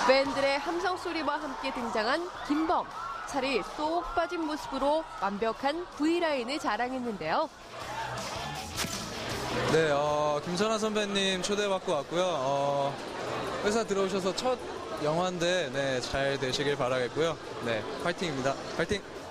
팬들의 함성 소리와 함께 등장한 김범. 살이 쏙 빠진 모습으로 완벽한 V라인을 자랑했는데요. 네, 김선아 선배님 초대받고 왔고요. 회사 들어오셔서 첫 영화인데 네, 잘 되시길 바라겠고요. 네, 파이팅입니다. 파이팅!